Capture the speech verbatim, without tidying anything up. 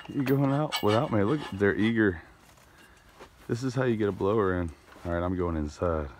You going out without me? Look, they're eager. This is how you get a blower in. All right, I'm going inside.